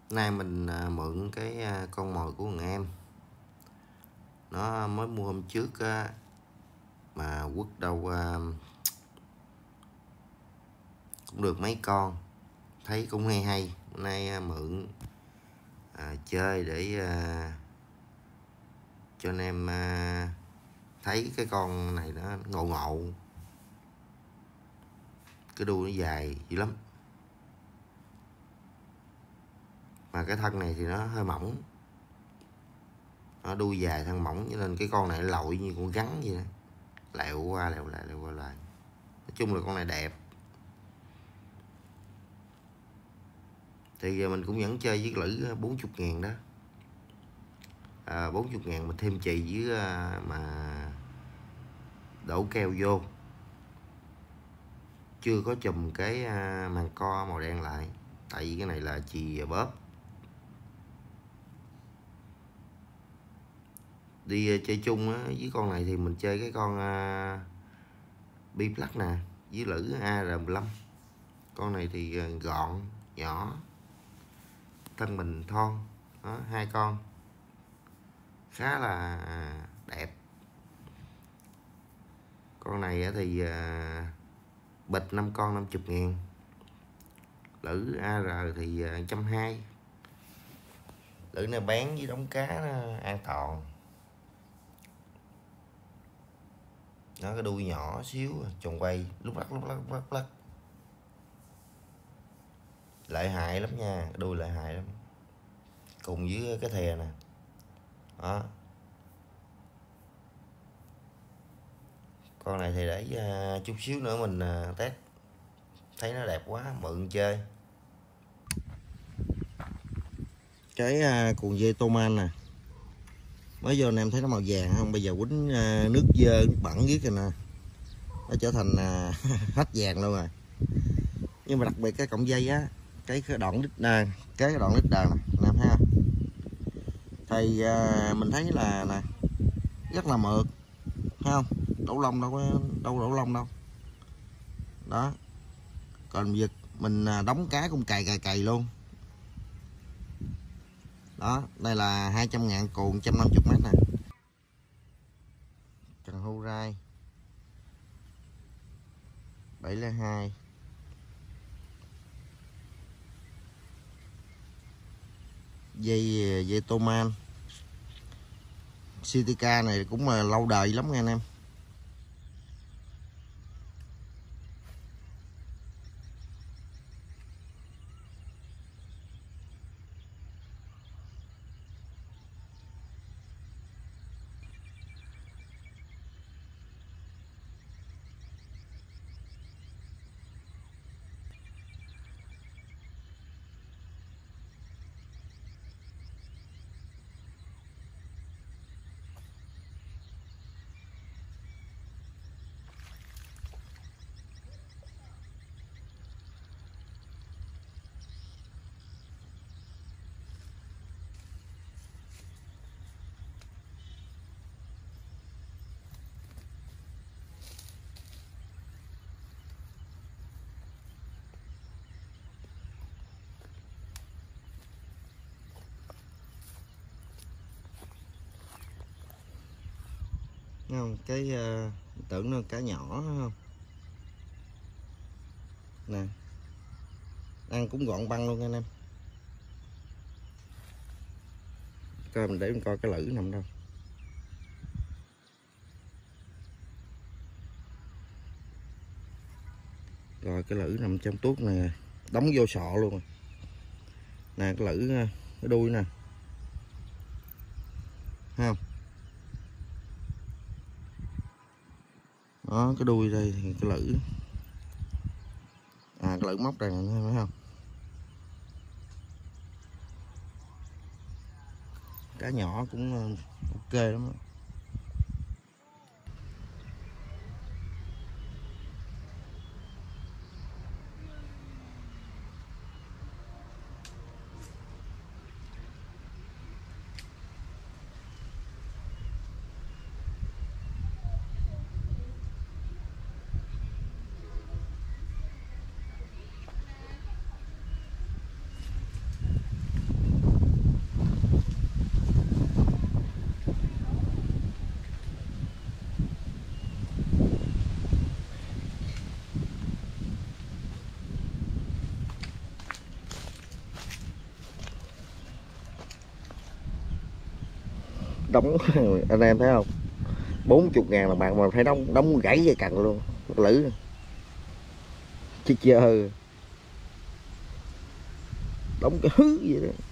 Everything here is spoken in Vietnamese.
Nay mình mượn cái con mồi của thằng em, nó mới mua hôm trước á, mà quất đâu cũng được mấy con, thấy cũng hay. Hôm nay mượn chơi để cho anh em thấy cái con này nó ngộ, cái đuôi nó dài dữ lắm, mà cái thân này thì nó hơi mỏng, nó đuôi dài thân mỏng, cho nên cái con này lội như con rắn vậy đó, lẹo qua lẹo lại. Nói chung là con này đẹp, thì mình cũng vẫn chơi với lữ 40.000 đó. 40.000 mình thêm chì với mà đổ keo vô, chưa có chùm cái màng co màu đen lại, tại vì cái này là chì bóp. Đi chơi chung á, với con này thì mình chơi cái con Biplac nè, với lữ AR15. Con này thì gọn, nhỏ, thân mình thon đó, hai con khá là đẹp. Con này thì bịch 5 con 50.000, lữ AR thì 120. Lữ này bán với đóng cá nó an toàn. Nó cái đuôi nhỏ xíu, tròn quay lúc lắc. Lợi hại lắm nha, cái đuôi lợi hại lắm, cùng với cái thè nè đó. Con này thì để chút xíu nữa mình test, thấy nó đẹp quá mượn chơi. Cái cuộn dây tô man nè, mới vô anh em thấy nó màu vàng không, bây giờ quýnh nước dơ nước bẩn viết rồi nè, nó trở thành hết vàng luôn rồi. Nhưng mà đặc biệt cái cọng dây á, cái đoạn đít đàn, cái đoạn đít đàn nè anh em thấy không, thì mình thấy là nè rất là mượt, thấy không, đổ lông đâu có đổ lông đâu đó. Còn việc mình đóng cá cũng cày luôn đó. Đây là 200.000 cuộn 150 mét nè, Trần Hưu Rai 702. Dây tô man Citica này cũng là lâu đời lắm nha anh em. Không, cái tưởng nó cá nhỏ không nè, ăn cũng gọn băng luôn anh em. Coi mình để mình coi cái lưỡi nằm đâu. Rồi cái lưỡi nằm trong tuốt nè, đóng vô sọ luôn rồi nè. Cái lưỡi, cái đuôi nè, thấy không đó, cái đuôi đây thì cái lưỡi cái lưỡi móc đây nè, thấy không, cá nhỏ cũng ok lắm đó. đóng anh em thấy không, 40.000 là bạn mà thấy đóng gãy dây cằn luôn, bất lử chết chơi, đóng cái hứ vậy đó.